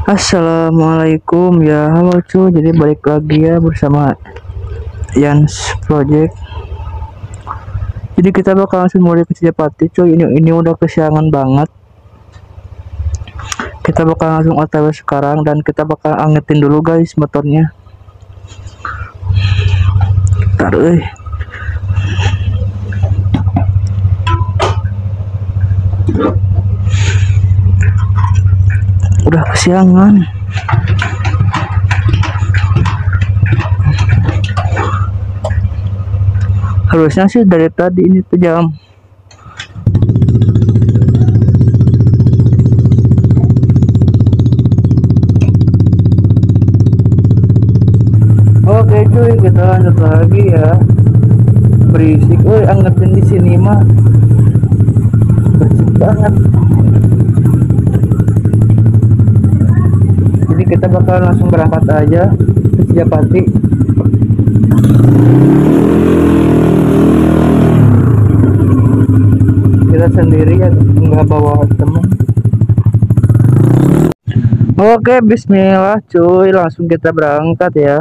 Assalamualaikum ya, halo cuy. Jadi balik lagi ya bersama Yans Project. Jadi kita bakal langsung mulai ke Cijapati cuy. Ini udah kesiangan banget. Kita bakal langsung OTW sekarang dan kita bakal angetin dulu guys motornya. Taruh. Udah kesiangan. Harusnya sih dari tadi ini tuh jam. Oke cuy, kita lanjut lagi ya. Berisik, angetin di sini mah. Berisik banget. Jadi kita bakal langsung berangkat aja ke Cijapati. Kita sendirian, nggak bawa temen. Oke, bismillah cuy, langsung kita berangkat ya.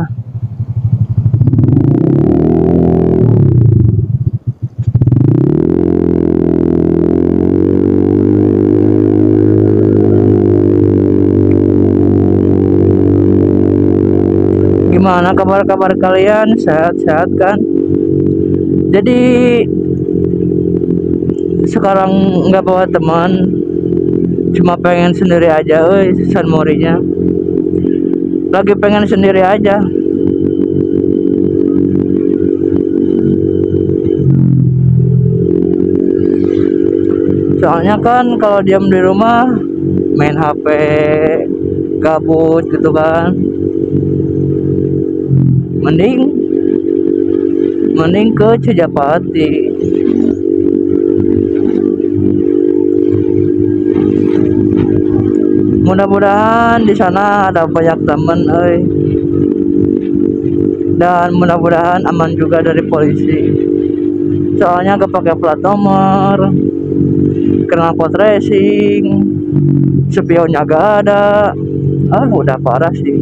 Gimana kabar-kabar kalian? Sehat-sehat kan? Jadi sekarang nggak bawa teman, cuma pengen sendiri aja. San Morinya lagi pengen sendiri aja. Soalnya kan kalau diam di rumah main HP, gabut gitu kan. Mending ke Cijapati. Mudah-mudahan di sana ada banyak temen, dan mudah-mudahan aman juga dari polisi. Soalnya gak pakai plat nomor, knalpot racing, spionnya gak ada. Udah parah sih.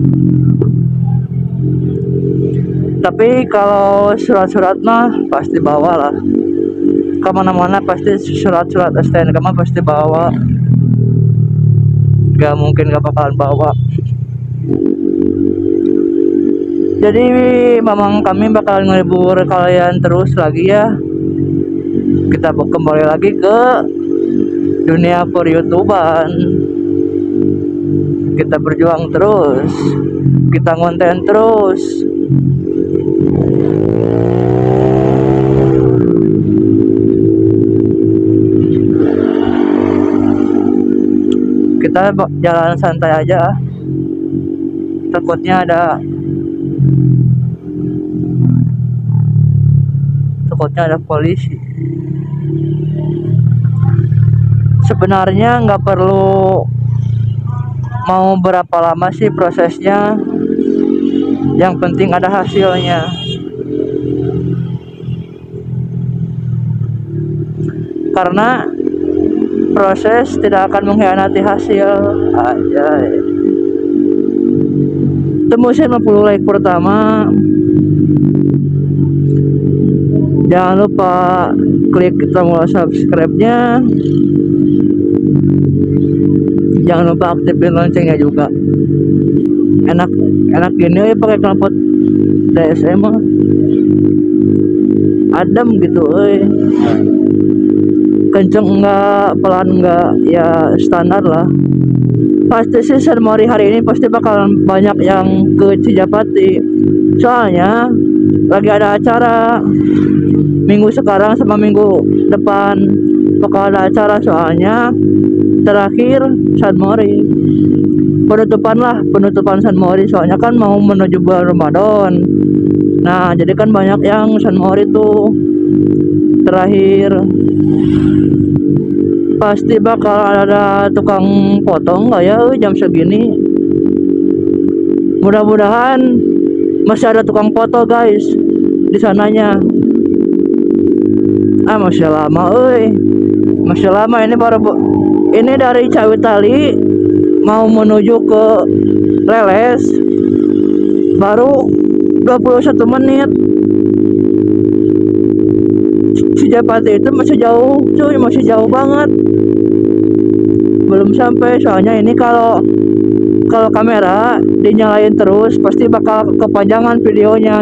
Tapi kalau surat-surat mah pasti bawa lah. Kemana-mana pasti surat-surat STNK mah pasti bawa. Gak mungkin gak bakalan bawa. Jadi memang kami bakal ngelibur kalian terus lagi ya. Kita kembali lagi ke dunia per YouTubean. Kita berjuang terus, kita ngonten terus. Kita jalan santai aja, takutnya ada polisi. Sebenarnya nggak perlu mau berapa lama sih prosesnya, yang penting ada hasilnya. Karena proses tidak akan mengkhianati hasil aja. Tembusin 50 like pertama. Jangan lupa klik tombol subscribe-nya. Jangan lupa aktifin loncengnya juga. Enak gini pakai knalpot DSM mah. Adem gitu kenceng enggak, pelan enggak, ya standar lah. Pasti sih San Mori hari ini pasti bakalan banyak yang ke Cijapati. Soalnya lagi ada acara minggu sekarang sama minggu depan bakal ada acara. Soalnya terakhir San Mori, penutupan San Mori. Soalnya kan mau menuju bulan Ramadan. Nah jadi kan banyak yang San Mori tuh terakhir. Pasti bakal ada tukang potong nggak ya jam segini. Mudah-mudahan masih ada tukang foto guys di sananya. Masih lama masih lama. Ini baru ini dari Cawitali mau menuju ke Leles baru 21 menit. Cijapati itu masih jauh cuy, masih jauh banget, belum sampai. Soalnya ini kalau kamera dinyalain terus pasti bakal kepanjangan videonya,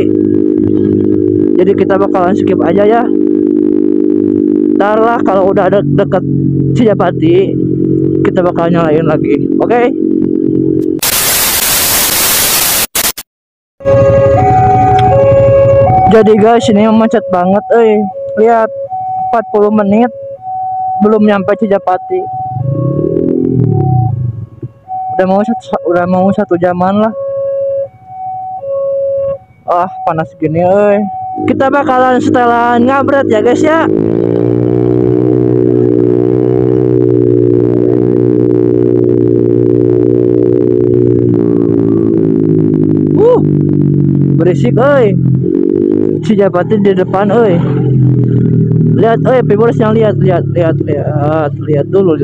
jadi kita bakalan skip aja ya. Ntar lah kalau udah ada deket Cijapati kita bakal nyalain lagi, oke? Jadi guys, ini macet banget lihat 40 menit belum nyampe Cijapati. Udah mau 1 jaman lah. Panas gini kita bakalan setelan ngabret ya guys ya. Berisik Cijapati di depan lihat viewers yang lihat dulu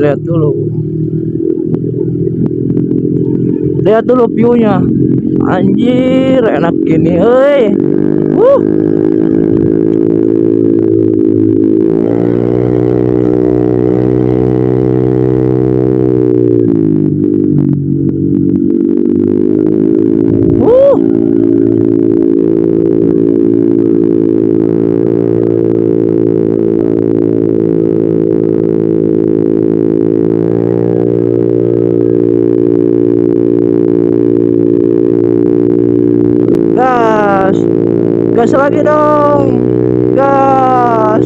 viewnya, anjir enak gini gas lagi dong, gas.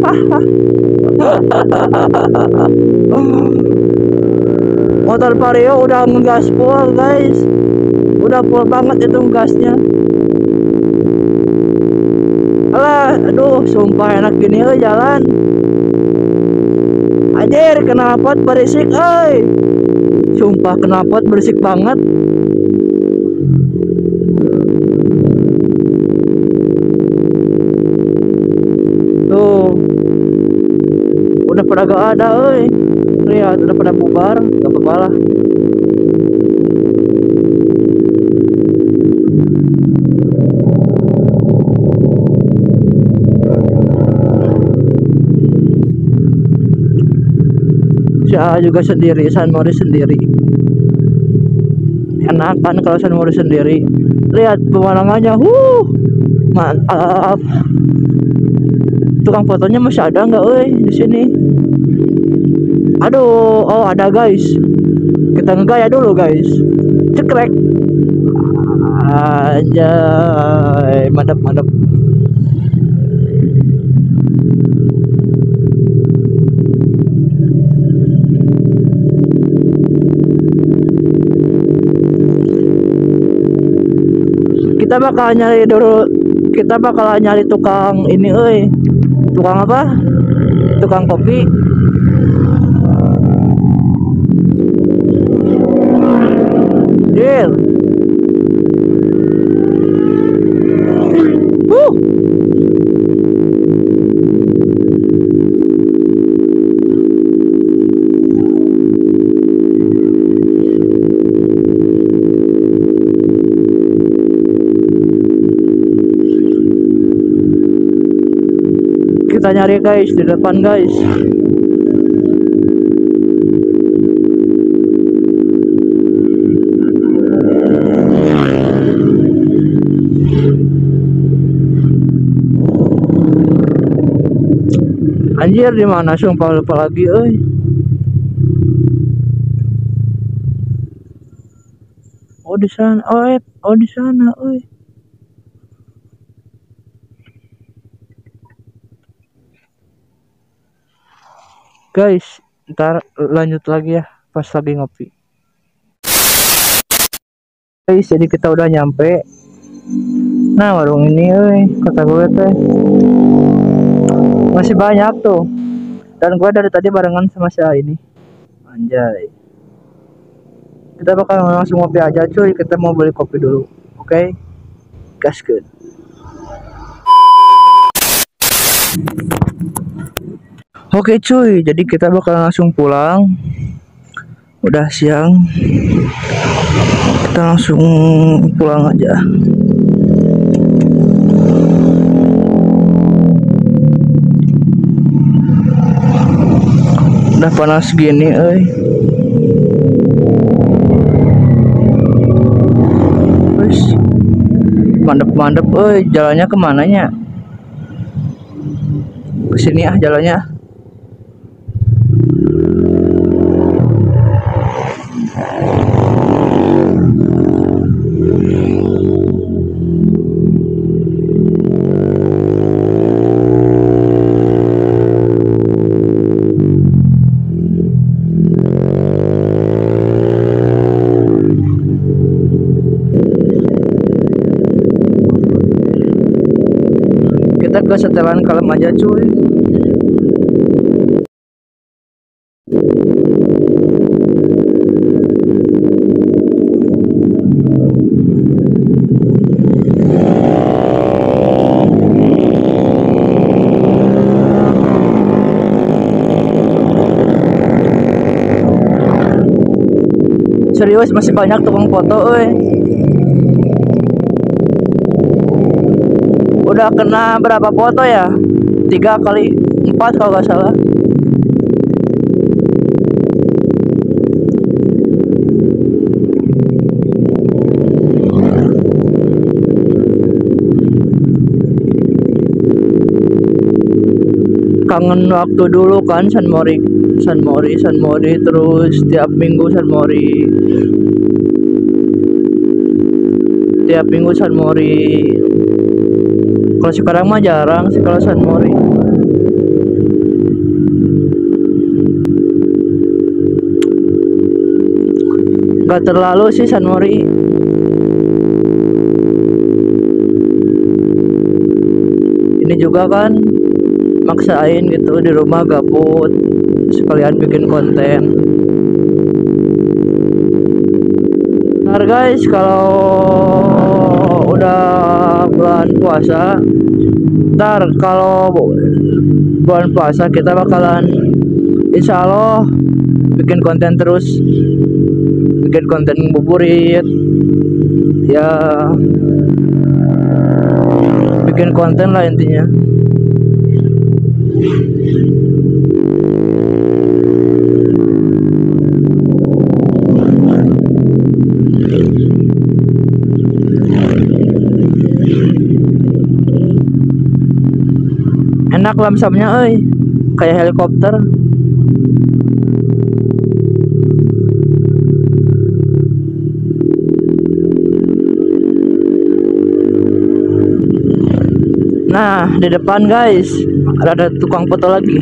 Motor Vario udah ngegas full guys, udah full banget itu gasnya. Aduh sumpah enak gini jalan. Anjir knalpot berisik sumpah knalpot berisik banget. Udah pada gak ada lihat udah pada bubar, gak apa-apa lah. Saya juga sendiri, San Mori sendiri, enak kan kalau San Mori sendiri. Lihat pemandangannya, mantap. Tukang fotonya masih ada nggak di sini? Aduh, ada guys. Kita ngegaya dulu guys. Cekrek. Anjay, mantap. Kita bakal nyari tukang ini tukang apa? Tukang kopi. Deal. Kita nyari guys di depan guys. Anjir di mana sumpah lupa lagi di sana di sana guys, ntar lanjut lagi ya pas lagi ngopi guys. Jadi kita udah nyampe. Nah warung ini kata gue teh masih banyak tuh, dan gue dari tadi barengan sama si ini. Anjay, kita bakal langsung ngopi aja cuy. Kita mau beli kopi dulu, oke? Gaskeun. Oke cuy, jadi kita bakal langsung pulang. Udah siang, kita langsung pulang aja. Udah panas gini, Wis, mandep-mandep, jalannya kemananya? Kesini jalannya. Kita ke setelan Kalem aja cuy. Serius masih banyak tukang foto, Udah kena berapa foto ya? 3 kali 4 kalau nggak salah. Kangen waktu dulu kan San Mori terus tiap minggu San Mori. Kalau sekarang mah jarang sih kalau San Mori. Gak terlalu sih San Mori. Ini juga kan maksain gitu, di rumah gabut, sekalian bikin konten. Ntar guys, kalau udah bulan puasa, kalau bulan puasa kita bakalan insya Allah bikin konten terus, bikin konten buburit ya, bikin konten lah intinya. Enak lamsamnya, kayak helikopter. Nah, di depan guys ada tukang foto lagi.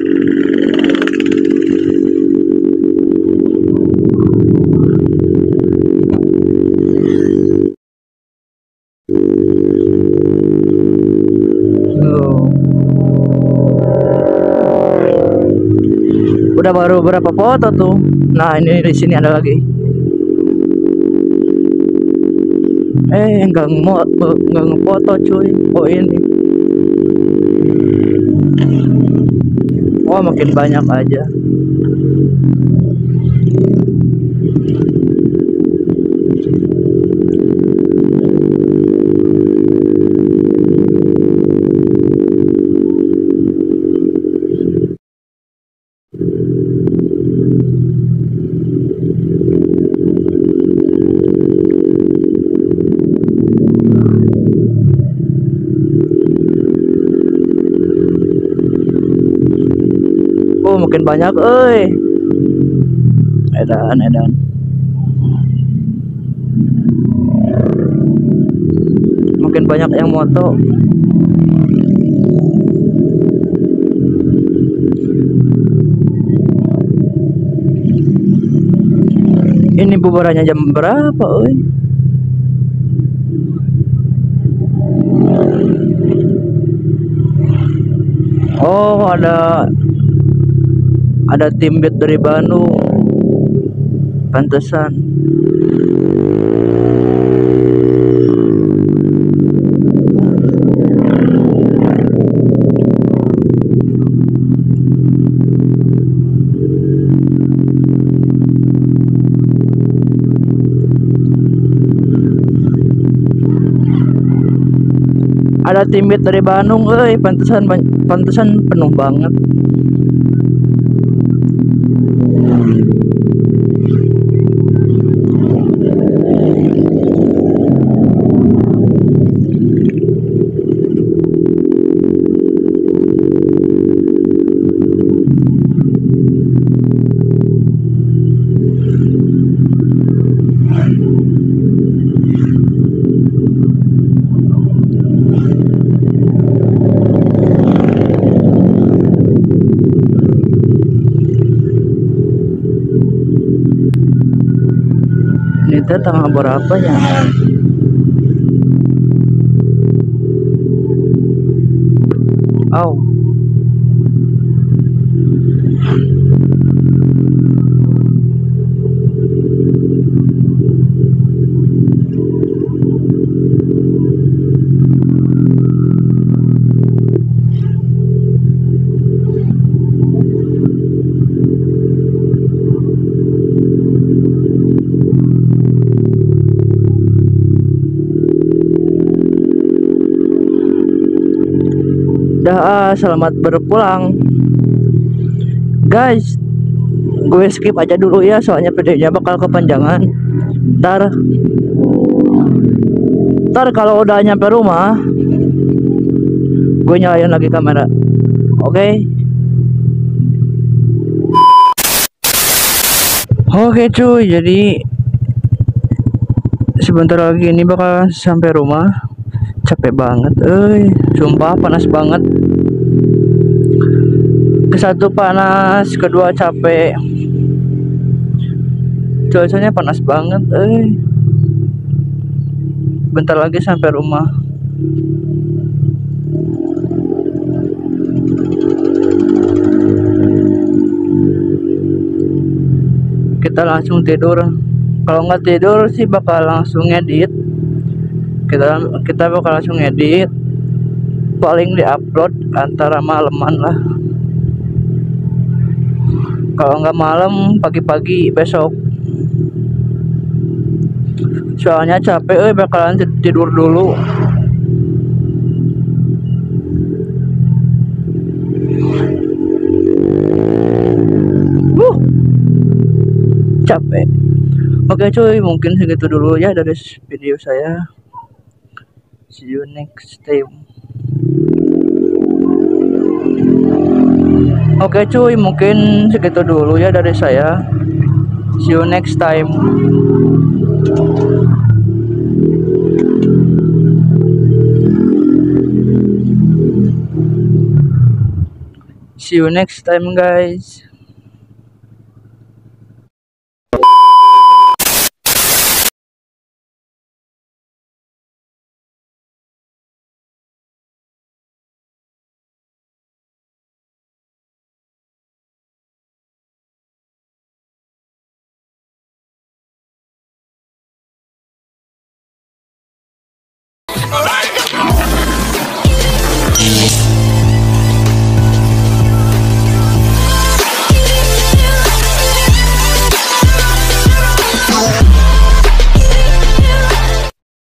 Udah baru berapa foto tuh. Nah, ini di sini ada lagi. Enggak ngefoto cuy. Oh ini. Oh makin banyak aja. Oh makin banyak, edan. Makin banyak yang moto. Ini bubarannya jam berapa, Oh, ada tim beat dari Bandung. Pantesan. ada timit dari Bandung, pantesan penuh banget. Ini teh tanggal berapa ya? Oh, dah selamat berpulang. Guys, gue skip aja dulu ya soalnya videonya bakal kepanjangan. Ntar ntar kalau udah nyampe rumah gue nyalain lagi kamera. Oke. Oke cuy, jadi sebentar lagi ini bakal sampai rumah. Capek banget, sumpah panas banget. Kesatu panas, kedua capek. Cuacanya panas banget, bentar lagi sampai rumah. Kita langsung tidur. Kalau nggak tidur sih bakal langsung ngedit. Kita bakal langsung ngedit. Paling diupload antara malaman lah. Kalau nggak malam, pagi-pagi besok. Soalnya capek, bakalan tidur dulu. Capek. Oke cuy, mungkin segitu dulu ya dari video saya. See you next time. Oke cuy, mungkin segitu dulu ya dari saya. See you next time. See you next time guys.